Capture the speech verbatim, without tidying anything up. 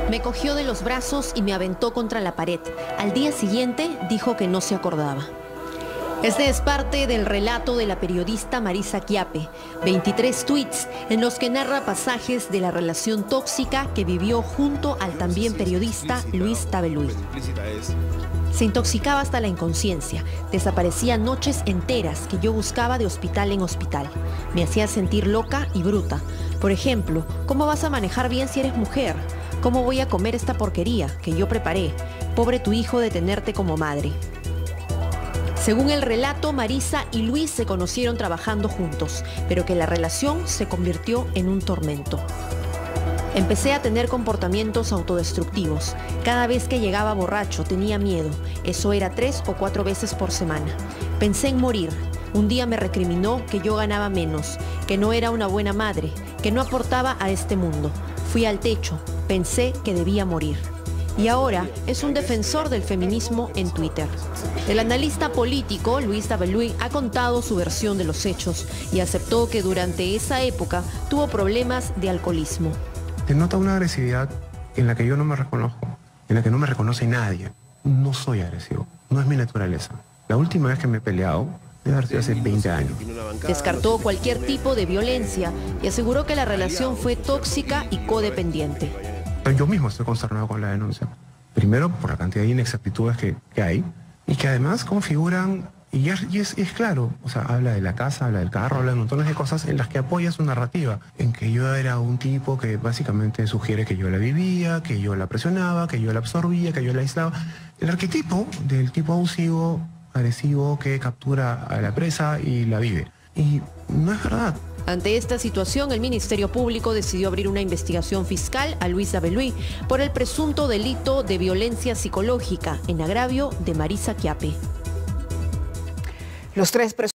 Me cogió de los brazos y me aventó contra la pared. Al día siguiente dijo que no se acordaba. Este es parte del relato de la periodista Marisa Chiappe. veintitrés tweets en los que narra pasajes de la relación tóxica que vivió junto al también periodista Luis Taveluy. Se intoxicaba hasta la inconsciencia. Desaparecía noches enteras que yo buscaba de hospital en hospital. Me hacía sentir loca y bruta. Por ejemplo, ¿cómo vas a manejar bien si eres mujer? ¿Cómo voy a comer esta porquería que yo preparé? Pobre tu hijo de tenerte como madre. Según el relato, Marisa y Luis se conocieron trabajando juntos, pero que la relación se convirtió en un tormento. Empecé a tener comportamientos autodestructivos. Cada vez que llegaba borracho tenía miedo. Eso era tres o cuatro veces por semana. Pensé en morir. Un día me recriminó que yo ganaba menos, que no era una buena madre, que no aportaba a este mundo. Fui al techo. Pensé que debía morir. Y ahora es un defensor del feminismo en Twitter. El analista político Luis Taveluy ha contado su versión de los hechos y aceptó que durante esa época tuvo problemas de alcoholismo. Se nota una agresividad en la que yo no me reconozco, en la que no me reconoce nadie. No soy agresivo, no es mi naturaleza. La última vez que me he peleado debe haber sido hace veinte años. Descartó cualquier tipo de violencia y aseguró que la relación fue tóxica y codependiente. Yo mismo estoy consternado con la denuncia. Primero, por la cantidad de inexactitudes que, que hay y que además configuran, y, es, y es, es claro, o sea, habla de la casa, habla del carro, habla de montones de cosas en las que apoya su narrativa, en que yo era un tipo que básicamente sugiere que yo la vivía, que yo la presionaba, que yo la absorbía, que yo la aislaba. El arquetipo del tipo abusivo, agresivo, que captura a la presa y la vive. Y no es verdad. Ante esta situación, el Ministerio Público decidió abrir una investigación fiscal a Luis Taveluy por el presunto delito de violencia psicológica en agravio de Marisa Chiappe. Los tres